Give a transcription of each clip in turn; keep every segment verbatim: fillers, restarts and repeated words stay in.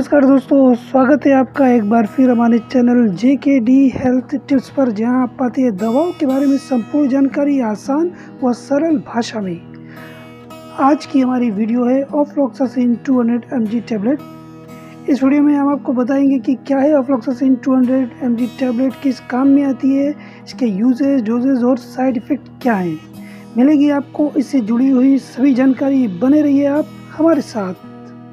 नमस्कार दोस्तों, स्वागत है आपका एक बार फिर हमारे चैनल जे के डी हेल्थ टिप्स पर, जहां आप पाते हैं दवाओं के बारे में संपूर्ण जानकारी आसान व सरल भाषा में। आज की हमारी वीडियो है ofloxacin two hundred M G tablet. इस वीडियो में हम आपको बताएंगे कि क्या है ofloxacin two hundred M G tablet, किस काम में आती है, इसके यूजेज, डोजेज और साइड इफ़ेक्ट क्या हैं। मिलेगी आपको इससे जुड़ी हुई सभी जानकारी। बने रहिए आप हमारे साथ।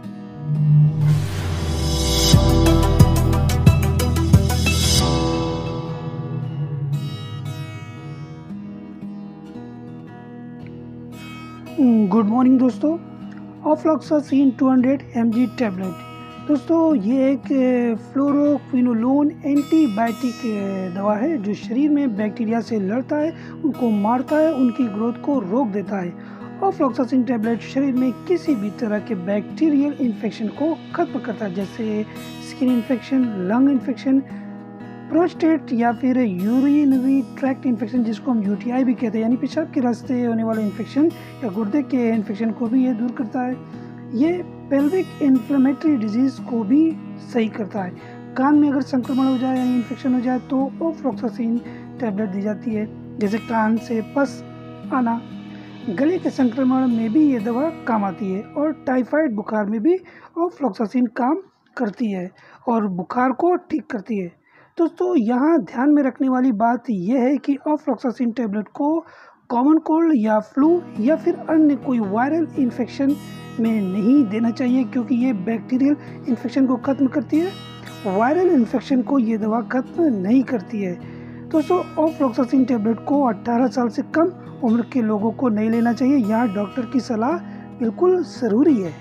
गुड मॉर्निंग दोस्तों। Ofloxacin two hundred M G tablet दोस्तों, ये एक फ्लोरोक्विनोलोन एंटीबायोटिक दवा है जो शरीर में बैक्टीरिया से लड़ता है, उनको मारता है, उनकी ग्रोथ को रोक देता है। ऑफ्लॉक्सासिन टैबलेट शरीर में किसी भी तरह के बैक्टीरियल इन्फेक्शन को खत्म करता है, जैसे skin infection, lung infection, prostate या फिर यूरिनरी ट्रैक्ट इन्फेक्शन, जिसको हम यू टी आई भी कहते हैं, यानी पेशाब के रास्ते होने वाले इन्फेक्शन या गुर्दे के इन्फेक्शन को भी ये दूर करता है। ये पेल्विक इन्फ्लामेटरी डिजीज़ को भी सही करता है। कान में अगर संक्रमण हो जाए यानी इन्फेक्शन हो जाए तो ऑफ्लॉक्सासिन टैबलेट दी जाती है, जैसे कान से पस आना। गले के संक्रमण में भी ये दवा काम आती है और टाइफाइड बुखार में भी ऑफ्लॉक्सासिन काम करती है और बुखार को ठीक करती है। दोस्तों, यहाँ ध्यान में रखने वाली बात यह है कि ऑफ्लॉक्सासिन टैबलेट को कॉमन कोल्ड या फ्लू या फिर अन्य कोई वायरल इन्फेक्शन में नहीं देना चाहिए, क्योंकि ये बैक्टीरियल इन्फेक्शन को ख़त्म करती है, वायरल इन्फेक्शन को ये दवा ख़त्म नहीं करती है। दोस्तों, ऑफ्लॉक्सासिन टैबलेट को अठारह साल से कम उम्र के लोगों को नहीं लेना चाहिए। यहाँ डॉक्टर की सलाह बिल्कुल ज़रूरी है।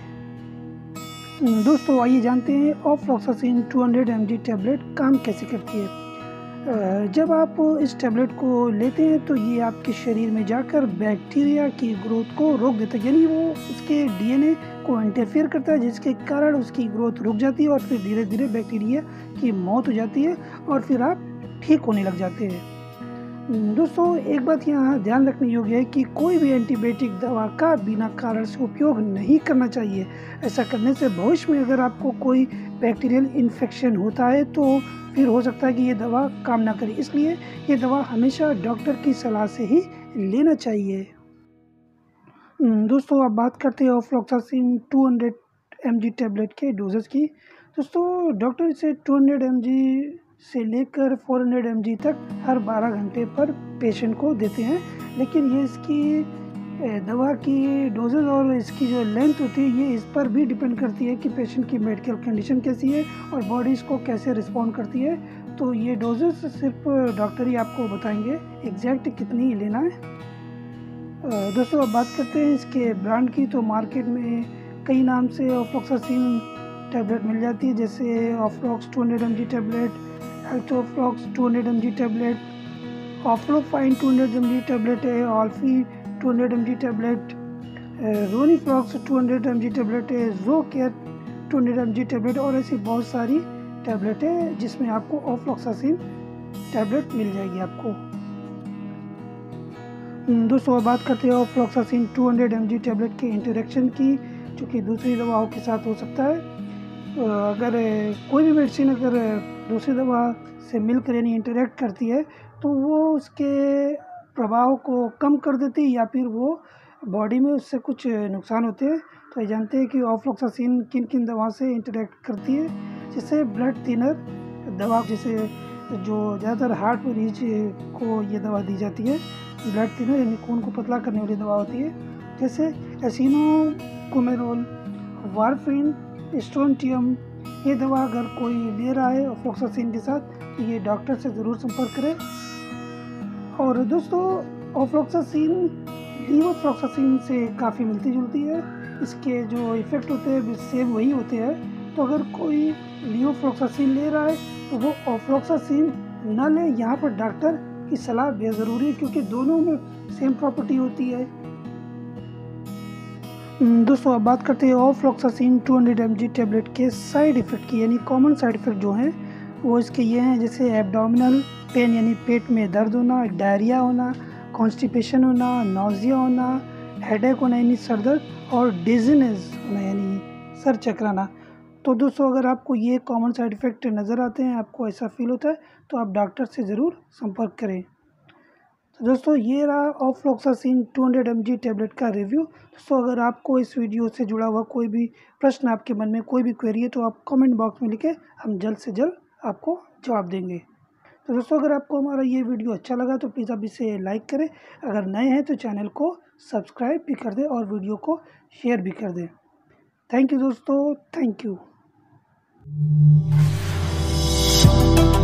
दोस्तों, आइए जानते हैं ofloxacin two hundred M G tablet काम कैसे करती है। जब आप इस टैबलेट को लेते हैं तो ये आपके शरीर में जाकर बैक्टीरिया की ग्रोथ को रोक देता है, यानी वो उसके डी एन ए को इंटरफेयर करता है, जिसके कारण उसकी ग्रोथ रुक जाती है और फिर धीरे धीरे बैक्टीरिया की मौत हो जाती है और फिर आप ठीक होने लग जाते हैं। दोस्तों, एक बात यहाँ ध्यान रखने योग्य है कि कोई भी एंटीबायोटिक दवा का बिना कारण से उपयोग नहीं करना चाहिए। ऐसा करने से भविष्य में अगर आपको कोई बैक्टीरियल इन्फेक्शन होता है तो फिर हो सकता है कि ये दवा काम ना करे, इसलिए ये दवा हमेशा डॉक्टर की सलाह से ही लेना चाहिए। दोस्तों, अब बात करते हैं ofloxacin two hundred M G tablet के डोजेज की। दोस्तों, डॉक्टर इसे टू हंड्रेड एम जी से लेकर फोर हंड्रेड एम जी तक हर बारह घंटे पर पेशेंट को देते हैं, लेकिन ये इसकी दवा की डोजेज और इसकी जो लेंथ होती है ये इस पर भी डिपेंड करती है कि पेशेंट की मेडिकल कंडीशन कैसी है और बॉडी इसको कैसे रिस्पॉन्ड करती है। तो ये डोजेज सिर्फ डॉक्टर ही आपको बताएंगे एग्जैक्ट कितनी लेना है। दोस्तों, अब बात करते हैं इसके ब्रांड की। तो मार्केट में कई नाम से ऑफ्लॉक्सासिन टैबलेट मिल जाती है, जैसे Oflox two hundred M G tablet, Oflox two hundred M G tablet, Oflofine two hundred M G tablet है, Olfy two hundred M G tablet, Roniflox two hundred M G tablet है, जो care two hundred M G tablet और ऐसी बहुत सारी tablet है जिसमें आपको ऑफ्लॉक्सासिन टैबलेट मिल जाएगी आपको। दोस्तों, बात करते हैं ofloxacin two hundred M G tablet के इंटरेक्शन की, जो कि दूसरी दवाओं के साथ हो सकता है। अगर कोई भी मेडिसिन अगर दूसरी दवा से मिलकर यानी इंटरेक्ट करती है तो वो उसके प्रभाव को कम कर देती है या फिर वो बॉडी में उससे कुछ नुकसान होते हैं। तो ये जानते हैं कि ऑफ्लॉक्सासिन किन किन दवा से इंटरेक्ट करती है, जिससे ब्लड थिनर दवा, जैसे जो ज़्यादातर हार्ट मरीज को ये दवा दी जाती है, ब्लड थिनर यानी खून को पतला करने वाली दवा होती है, जैसे एसिनोकोमेरोल, वारफिन, स्ट्रोंटियम। ये दवा अगर कोई ले रहा है ऑफ्लॉक्सासिन के साथ तो ये डॉक्टर से ज़रूर संपर्क करें। और दोस्तों, ऑफ्लॉक्सासिन लीवोफ्लॉक्सासिन से काफ़ी मिलती जुलती है, इसके जो इफ़ेक्ट होते हैं सेम वही होते हैं। तो अगर कोई लीवोफ्लॉक्सासिन ले रहा है तो वो ऑफ्लॉक्सासिन न ले। यहाँ पर डॉक्टर की सलाह बेहद ज़रूरी है, क्योंकि दोनों में सेम प्रॉपर्टी होती है। दोस्तों, अब बात करते हैं ofloxacin two hundred M G tablet के साइड इफ़ेक्ट की, यानी कॉमन साइड इफ़ेक्ट जो हैं वो इसके ये हैं, जैसे एब्डोमिनल पेन यानी पेट में दर्द होना, डायरिया होना, कॉन्स्टिपेशन होना, नौजिया होना, हेडेक होना यानी सर दर्द और डिजीनेस होना यानी सर चकराना। तो दोस्तों अगर आपको ये कॉमन साइड इफ़ेक्ट नज़र आते हैं, आपको ऐसा फील होता है, तो आप डॉक्टर से ज़रूर संपर्क करें। तो दोस्तों ये रहा ofloxacin two hundred M G tablet का रिव्यू। दोस्तों अगर आपको इस वीडियो से जुड़ा हुआ कोई भी प्रश्न, आपके मन में कोई भी क्वेरी है, तो आप कमेंट बॉक्स में लिखें, हम जल्द से जल्द आपको जवाब देंगे। तो दोस्तों अगर आपको हमारा ये वीडियो अच्छा लगा तो प्लीज़ आप इसे लाइक करें, अगर नए हैं तो चैनल को सब्सक्राइब भी कर दें और वीडियो को शेयर भी कर दें। थैंक यू दोस्तों, थैंक यू।